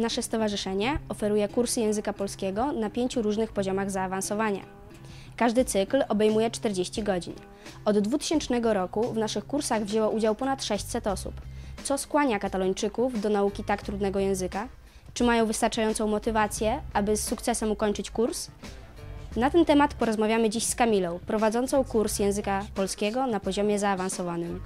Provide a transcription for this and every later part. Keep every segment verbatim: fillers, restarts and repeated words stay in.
Nasze stowarzyszenie oferuje kursy języka polskiego na pięciu różnych poziomach zaawansowania. Każdy cykl obejmuje czterdzieści godzin. Od dwutysięcznego roku w naszych kursach wzięło udział ponad sześćset osób. Co skłania Katalończyków do nauki tak trudnego języka? Czy mają wystarczającą motywację, aby z sukcesem ukończyć kurs? Na ten temat porozmawiamy dziś z Kamilą, prowadzącą kurs języka polskiego na poziomie zaawansowanym.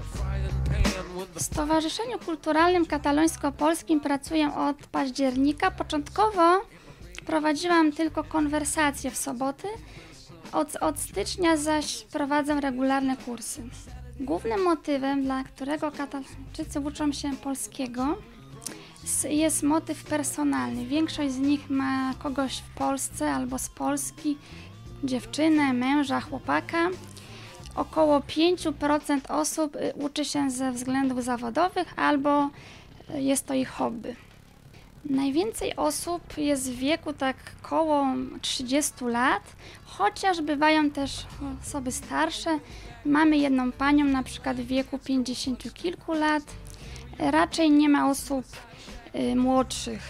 W Stowarzyszeniu Kulturalnym Katalońsko-Polskim pracuję od października. Początkowo prowadziłam tylko konwersacje w soboty, od, od stycznia zaś prowadzę regularne kursy. Głównym motywem, dla którego Katalończycy uczą się polskiego, jest motyw personalny. Większość z nich ma kogoś w Polsce albo z Polski, dziewczynę, męża, chłopaka. Około pięć procent osób uczy się ze względów zawodowych albo jest to ich hobby. Najwięcej osób jest w wieku tak koło trzydziestu lat, chociaż bywają też osoby starsze. Mamy jedną panią na przykład w wieku pięćdziesięciu kilku lat. Raczej nie ma osób y, młodszych.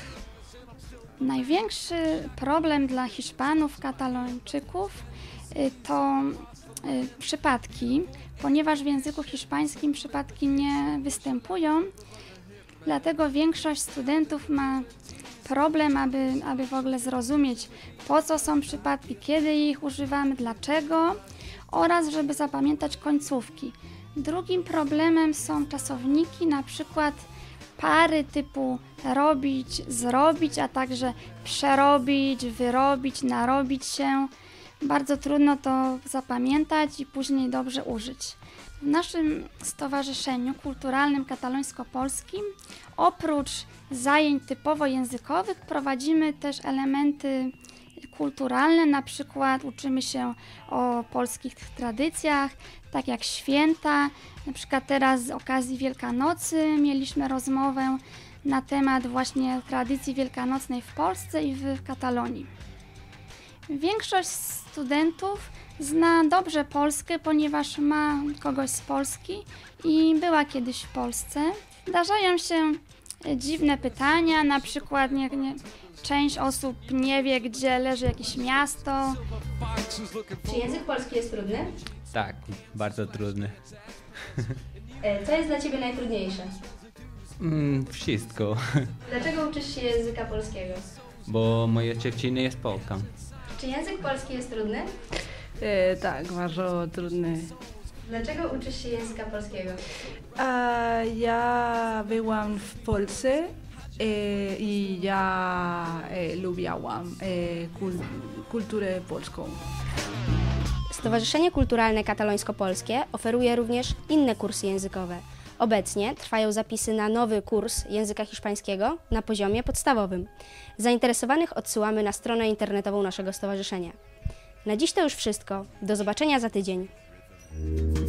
Największy problem dla Hiszpanów, Katalończyków y, to y, przypadki, ponieważ w języku hiszpańskim przypadki nie występują. Dlatego większość studentów ma problem, aby, aby w ogóle zrozumieć, po co są przypadki, kiedy ich używamy, dlaczego oraz żeby zapamiętać końcówki. Drugim problemem są czasowniki, na przykład pary typu robić, zrobić, a także przerobić, wyrobić, narobić się. Bardzo trudno to zapamiętać i później dobrze użyć. W naszym Stowarzyszeniu Kulturalnym Katalońsko-Polskim oprócz zajęć typowo językowych prowadzimy też elementy kulturalne, na przykład uczymy się o polskich tradycjach, tak jak święta. Na przykład teraz z okazji Wielkanocy mieliśmy rozmowę na temat właśnie tradycji wielkanocnej w Polsce i w Katalonii. Większość studentów zna dobrze Polskę, ponieważ ma kogoś z Polski i była kiedyś w Polsce. Zdarzają się dziwne pytania, na przykład nie, nie, część osób nie wie, gdzie leży jakieś miasto. Czy język polski jest trudny? Tak, bardzo trudny. Co jest dla Ciebie najtrudniejsze? Mm, wszystko, Dlaczego uczysz się języka polskiego? bo moja dziewczyna jest Polką. Czy język polski jest trudny? E, tak, bardzo trudny. Dlaczego uczysz się języka polskiego? A ja byłam w Polsce e, i ja e, lubiłam e, kul, kulturę polską. Stowarzyszenie Kulturalne Katalońsko-Polskie oferuje również inne kursy językowe. Obecnie trwają zapisy na nowy kurs języka hiszpańskiego na poziomie podstawowym. Zainteresowanych odsyłamy na stronę internetową naszego stowarzyszenia. Na dziś to już wszystko. Do zobaczenia za tydzień.